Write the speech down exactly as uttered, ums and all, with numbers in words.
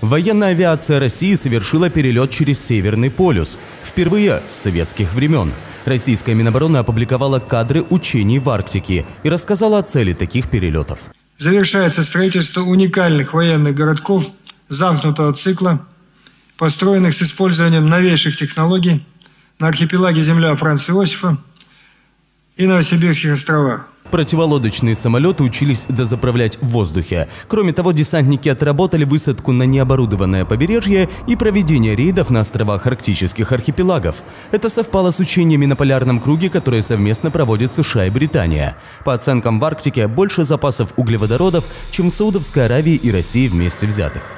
Военная авиация России совершила перелет через Северный полюс. Впервые с советских времен. Российская Минобороны опубликовала кадры учений в Арктике и рассказала о цели таких перелетов. Завершается строительство уникальных военных городков замкнутого цикла, построенных с использованием новейших технологий на архипелаге Земля Франца Иосифа и Новосибирских островах. Противолодочные самолеты учились дозаправлять в воздухе. Кроме того, десантники отработали высадку на необорудованное побережье и проведение рейдов на островах арктических архипелагов. Это совпало с учениями на полярном круге, которые совместно проводят США и Британия. По оценкам, в Арктике больше запасов углеводородов, чем в Саудовской Аравии и России вместе взятых.